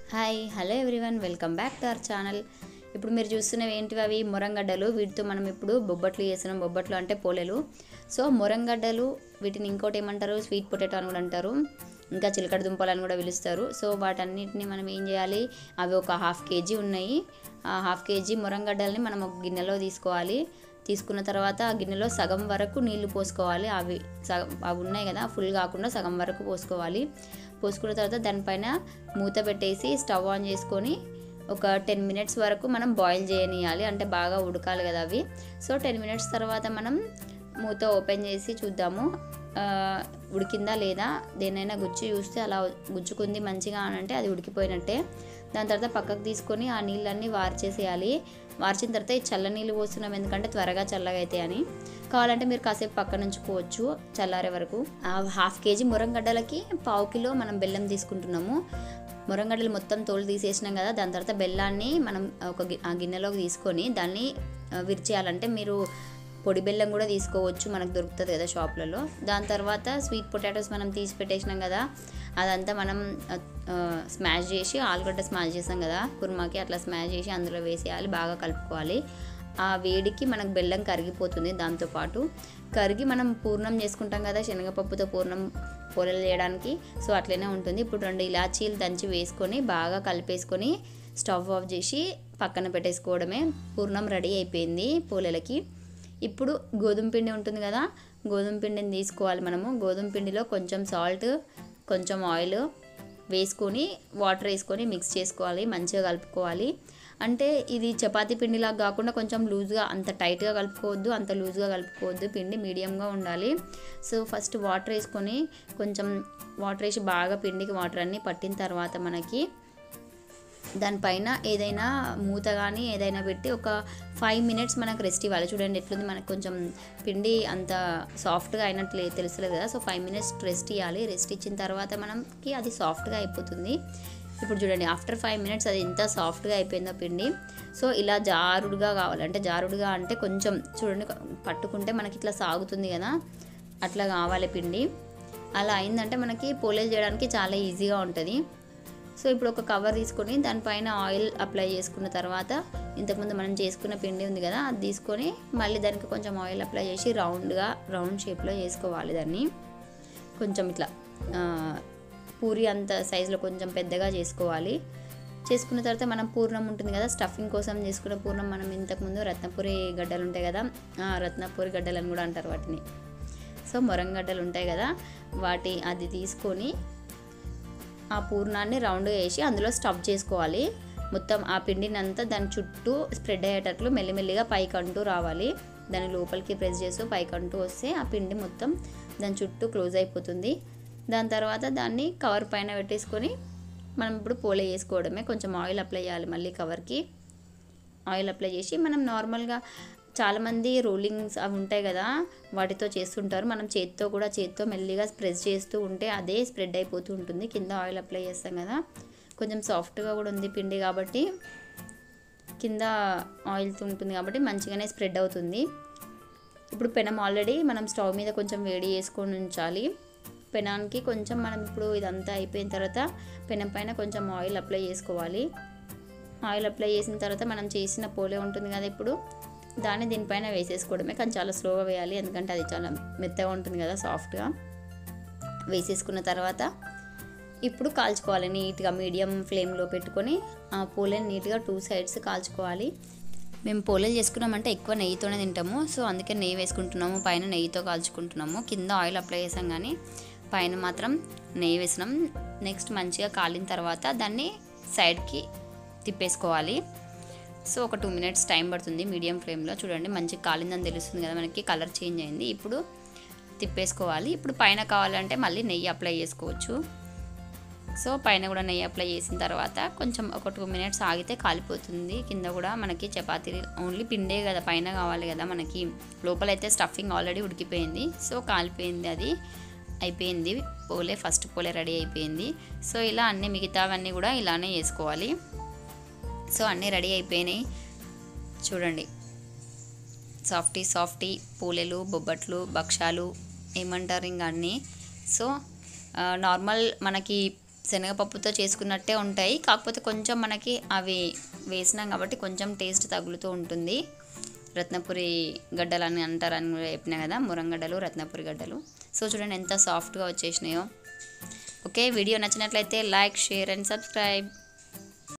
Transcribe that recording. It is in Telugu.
Hi hello everyone welcome back to our channel. ఇప్పుడు మీరు చూస్తున్నవి ఏంటివి? అవి మొరంగడ్డలు. వీటితో మనం ఇప్పుడు బొబ్బట్లు చేస్తున్నాం. బొబ్బట్లు అంటే పోలేలు. సో మొరంగడ్డలు, వీటిని ఇంకోటి ఏమంటారు, స్వీట్ పొటాటో అని కూడా అంటారు, ఇంకా చిలకడ దుంపలు అని కూడా పిలుస్తారు. సో వాటన్నిటిని మనం ఏం చేయాలి, అవి ఒక హాఫ్ కేజీ ఉన్నాయి. ఆ హాఫ్ కేజీ మొరంగడ్డల్ని మనం ఒక గిన్నెలో తీసుకోవాలి. తీసుకున్న తర్వాత ఆ గిన్నెలో సగం వరకు నీళ్లు పోసుకోవాలి. అవి ఉన్నాయి కదా, ఫుల్ కాకుండా సగం వరకు పోసుకోవాలి. పోసుకున్న తర్వాత దానిపైన మూత పెట్టేసి స్టవ్ ఆన్ చేసుకొని ఒక 10 మినిట్స్ వరకు మనం బాయిల్ చేయనియాలి. అంటే బాగా ఉడకాలి కదా అవి. సో 10 మినిట్స్ తర్వాత మనం మూత ఓపెన్ చేసి చూద్దాము ఉడికిందా లేదా. దేనైనా గుచ్చి చూస్తే అలా గుచ్చుకుంది మంచిగా అని అంటే అది ఉడికిపోయినట్టే. దాని తర్వాత పక్కకు తీసుకొని ఆ నీళ్ళన్నీ వార్చేసేయాలి. వార్చిన తర్వాత ఈ చల్ల నీళ్ళు పోస్తున్నాం, ఎందుకంటే త్వరగా చల్లగా అవుతాయి అని. కావాలంటే మీరు కాసేపు పక్కన ఉంచుకోవచ్చు చల్లారే వరకు. హాఫ్ కేజీ మురంగడ్డలకి పావు కిలో మనం బెల్లం తీసుకుంటున్నాము. మురంగడ్డలు మొత్తం తోలు తీసేసినాం కదా, దాని తర్వాత బెల్లాన్ని మనం ఆ గిన్నెలోకి తీసుకొని దాన్ని విరిచేయాలంటే మీరు పొడి బెల్లం కూడా తీసుకోవచ్చు, మనకు దొరుకుతుంది కదా షాప్లలో. దాని తర్వాత స్వీట్ పొటాటోస్ మనం తీసి పెట్టేసినాం కదా, అదంతా మనం స్మాష్ చేసి, ఆలుగడ్డ స్మాష్ చేసాం కదా కుర్మాకి, అట్లా స్మాష్ చేసి అందులో వేసేయాలి, బాగా కలుపుకోవాలి. ఆ వేడికి మనకు బెల్లం కరిగిపోతుంది. దాంతోపాటు కరిగి మనం పూర్ణం చేసుకుంటాం కదా శనగపప్పుతో పూర్ణం పొలలు చేయడానికి, సో అట్లనే ఉంటుంది. ఇప్పుడు 2 ఇలాచీలు దంచి వేసుకొని బాగా కలిపేసుకొని స్టవ్ ఆఫ్ చేసి పక్కన పెట్టేసుకోవడమే. పూర్ణం రెడీ అయిపోయింది పోలేలకి. ఇప్పుడు గోధుమ పిండి ఉంటుంది కదా, గోధుమ పిండిని తీసుకోవాలి మనము. గోధుమ పిండిలో కొంచెం సాల్ట్, కొంచెం ఆయిల్ వేసుకొని వాటర్ వేసుకొని మిక్స్ చేసుకోవాలి, మంచిగా కలుపుకోవాలి. అంటే ఇది చపాతీ పిండిలాగా కాకుండా కొంచెం లూజ్గా, అంత టైట్గా కలుపుకోవద్దు, అంత లూజ్గా కలుపుకోవద్దు, పిండి మీడియంగా ఉండాలి. సో ఫస్ట్ వాటర్ వేసుకొని కొంచెం వాటర్ వేసి బాగా పిండికి వాటర్ అన్నీ పట్టిన తర్వాత మనకి దానిపైన ఏదైనా మూత కానీ ఏదైనా పెట్టి ఒక 5 మినిట్స్ మనకు రెస్ట్ ఇవ్వాలి. చూడండి ఎట్లుంది, మనకు కొంచెం పిండి అంత సాఫ్ట్గా అయినట్లు తెలుస్తలేదు కదా. సో 5 మినిట్స్ రెస్ట్ ఇవ్వాలి. రెస్ట్ ఇచ్చిన తర్వాత మనకి అది సాఫ్ట్గా అయిపోతుంది. ఇప్పుడు చూడండి ఆఫ్టర్ 5 మినిట్స్ అది ఎంత సాఫ్ట్గా అయిపోయిందో పిండి. సో ఇలా జారుడుగా కావాలంటే, జారుడుగా అంటే కొంచెం చూడండి పట్టుకుంటే మనకి ఇట్లా సాగుతుంది కదా, అట్లా కావాలి పిండి. అలా అయిందంటే మనకి పోలేలు చేయడానికి చాలా ఈజీగా ఉంటుంది. సో ఇప్పుడు ఒక కవర్ తీసుకొని దానిపైన ఆయిల్ అప్లై చేసుకున్న తర్వాత ఇంతకుముందు మనం చేసుకున్న పిండి ఉంది కదా, అది తీసుకొని మళ్ళీ దానికి కొంచెం ఆయిల్ అప్లై చేసి రౌండ్ షేప్లో చేసుకోవాలి. దాన్ని కొంచెం ఇట్లా పూరి అంత సైజులో కొంచెం పెద్దగా చేసుకోవాలి. చేసుకున్న తర్వాత మనం పూర్ణం ఉంటుంది కదా, స్టఫింగ్ కోసం చేసుకున్న పూర్ణం, మనం ఇంతకుముందు రత్నపురి గడ్డలు ఉంటాయి కదా, రత్నపురి గడ్డలు అని కూడా అంటారు వాటిని. సో మొరంగడ్డలు ఉంటాయి కదా, అది తీసుకొని ఆ పూర్ణాన్ని రౌండ్గా వేసి అందులో స్టఫ్ చేసుకోవాలి. మొత్తం ఆ పిండిని అంతా దాని చుట్టూ స్ప్రెడ్ అయ్యేటట్లు మెల్లిమెల్లిగా పైకంటూ రావాలి. దాని లోపలికి ప్రెస్ చేస్తూ పైకంటూ వస్తే ఆ పిండి మొత్తం దాని చుట్టూ క్లోజ్ అయిపోతుంది. దాని తర్వాత దాన్ని కవర్ పైన పెట్టేసుకొని మనం ఇప్పుడు పోలే చేసుకోవడమే. కొంచెం ఆయిల్ అప్లై చేయాలి, మళ్ళీ కవర్కి ఆయిల్ అప్లై చేసి మనం నార్మల్గా చాలామంది రోలింగ్స్ అవి ఉంటాయి కదా వాటితో చేస్తుంటారు. మనం చేత్తో మెల్లిగా ప్రెస్ చేస్తూ ఉంటే అదే స్ప్రెడ్ అయిపోతూ ఉంటుంది. కింద ఆయిల్ అప్లై చేస్తాం కదా, కొంచెం సాఫ్ట్గా కూడా ఉంది పిండి కాబట్టి, కింద ఆయిల్తో ఉంటుంది కాబట్టి మంచిగానే స్ప్రెడ్ అవుతుంది. ఇప్పుడు పెనం ఆల్రెడీ మనం స్టవ్ మీద కొంచెం వేడి చేసుకొని ఉంచాలి. పెనానికి కొంచెం మనం ఇప్పుడు ఇదంతా అయిపోయిన తర్వాత పెనం పైన కొంచెం ఆయిల్ అప్లై చేసుకోవాలి. ఆయిల్ అప్లై చేసిన తర్వాత మనం చేసిన పోలే ఉంటుంది కదా, ఇప్పుడు దాన్ని దీనిపైన వేసేసుకోవడమే. కానీ చాలా స్లోగా వేయాలి, ఎందుకంటే అది చాలా మెత్తగా ఉంటుంది కదా, సాఫ్ట్గా. వేసేసుకున్న తర్వాత ఇప్పుడు కాల్చుకోవాలి నీట్గా, మీడియం ఫ్లేమ్లో పెట్టుకొని ఆ పోలేని నీట్గా 2 సైడ్స్ కాల్చుకోవాలి. మేము పోలేలు చేసుకున్నామంటే ఎక్కువ నెయ్యితోనే తింటాము, సో అందుకే నెయ్యి వేసుకుంటున్నాము. పైన నెయ్యితో కాల్చుకుంటున్నాము. కింద ఆయిల్ అప్లై చేసాం కానీ పైన మాత్రం నెయ్యి వేసినాం. నెక్స్ట్ మంచిగా కాలిన తర్వాత దాన్ని సైడ్కి తిప్పేసుకోవాలి. సో ఒక 2 మినిట్స్ టైం పడుతుంది మీడియం ఫ్లేమ్లో. చూడండి మంచిగా కాలిందని తెలుస్తుంది కదా మనకి, కలర్ చేంజ్ అయింది. ఇప్పుడు తిప్పేసుకోవాలి. ఇప్పుడు పైన కావాలంటే మళ్ళీ నెయ్యి అప్లై చేసుకోవచ్చు. సో పైన కూడా నెయ్యి అప్లై చేసిన తర్వాత కొంచెం ఒక 2 మినిట్స్ ఆగితే కాలిపోతుంది. కింద కూడా మనకి చపాతీ ఓన్లీ పిండే కదా, పైన కావాలి కదా మనకి. లోపలైతే స్టఫింగ్ ఆల్రెడీ ఉడికిపోయింది, సో కాలిపోయింది. అది అయిపోయింది పోలే, ఫస్ట్ పోలే రెడీ అయిపోయింది. సో ఇలా అన్ని మిగతావన్నీ కూడా ఇలానే చేసుకోవాలి. సో అన్నీ రెడీ అయిపోయినాయి. చూడండి సాఫ్టీ పూలెలు, బొబ్బట్లు, భక్షాలు ఏమంటారు ఇంకా అన్నీ. సో నార్మల్ మనకి శనగపప్పుతో చేసుకున్నట్టే ఉంటాయి, కాకపోతే కొంచెం మనకి అవి వేసినాం కాబట్టి కొంచెం టేస్ట్ తగులుతూ ఉంటుంది. రత్నపురి గడ్డలు అని అంటారని కూడా చెప్పినా కదా, మురంగడ్డలు రత్నపురి గడ్డలు. సో చూడండి ఎంత సాఫ్ట్గా వచ్చేసినాయో. ఓకే, వీడియో నచ్చినట్లయితే లైక్, షేర్ అండ్ సబ్స్క్రైబ్.